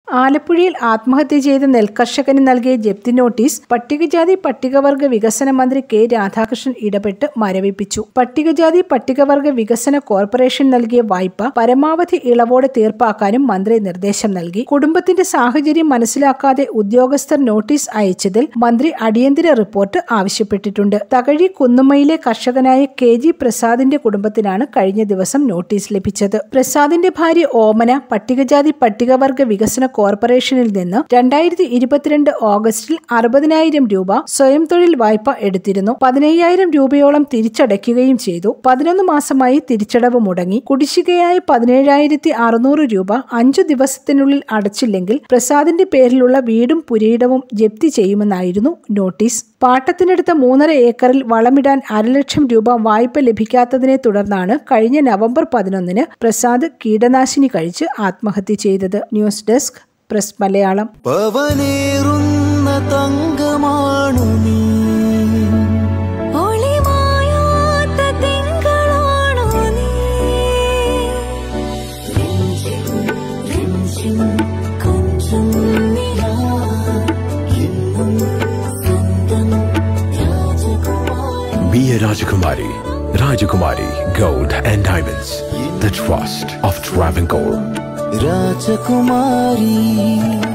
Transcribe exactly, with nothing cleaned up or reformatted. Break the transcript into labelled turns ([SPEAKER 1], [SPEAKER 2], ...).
[SPEAKER 1] ആലപ്പുഴയിൽ ആത്മഹത്യ ചെയ്ത നെൽകർഷകന് നൽകിയ ജപ്തി നോട്ടീസ് പട്ടികജാതി പട്ടികവർഗ വികസന മന്ത്രി കെ രാധാകൃഷ്ണൻ ഇടപെട്ട് മരവിപ്പിച്ചു. പട്ടികജാതി പട്ടികവർഗ വികസന കോർപ്പറേഷൻ നൽകിയ വായ്പ പരമാവധി ഇളവോടെ തീർപ്പാക്കാനും മന്ത്രി നിർദ്ദേശം നൽകി. കുടുംബത്തിന്റെ സാഹചര്യം മനസ്സിലാക്കാതെ ഉദ്യോഗസ്ഥർ നോട്ടീസ് അയച്ചതിൽ മന്ത്രി അടിയന്തര റിപ്പോർട്ട് ആവശ്യപ്പെട്ടിട്ടുണ്ട്. തകഴി കുന്നുമ്മയിലെ കർഷകനായ കെ ജി പ്രസാദിന്റെ കുടുംബത്തിനാണ് കഴിഞ്ഞ ദിവസം നോട്ടീസ് ലഭിച്ചത്. പ്രസാദിന്റെ ഭാര്യ ഓമന പട്ടികജാതി പട്ടികവർഗ വികസന കോർപ്പറേഷനിൽ നിന്ന് രണ്ടായിരത്തി ഇരുപത്തിരണ്ട് ഓഗസ്റ്റിൽ അറുപതിനായിരം രൂപ സ്വയം തൊഴിൽ വായ്പ എടുത്തിരുന്നു. പതിനയ്യായിരം രൂപയോളം തിരിച്ചടയ്ക്കുകയും ചെയ്തു. പതിനൊന്ന് മാസമായി തിരിച്ചടവ് മുടങ്ങി. കുടിശ്ശികയായ പതിനേഴായിരത്തി അറുന്നൂറ് രൂപ അഞ്ചു ദിവസത്തിനുള്ളിൽ അടച്ചില്ലെങ്കിൽ പ്രസാദിന്റെ പേരിലുള്ള വീടും പുരയിടവും ജപ്തി ചെയ്യുമെന്നായിരുന്നു നോട്ടീസ്. പാട്ടത്തിനെടുത്ത മൂന്നര ഏക്കറിൽ വളമിടാൻ അരലക്ഷം രൂപ വായ്പ ലഭിക്കാത്തതിനെ തുടർന്നാണ് കഴിഞ്ഞ നവംബർ പതിനൊന്നിന് പ്രസാദ് കീടനാശിനി കഴിച്ച് ആത്മഹത്യ ചെയ്തത്. News desk press Malayalam.
[SPEAKER 2] Be a Rajakumari. Rajakumari Gold and Diamonds. The trust of Travancore.
[SPEAKER 3] Rajakumari.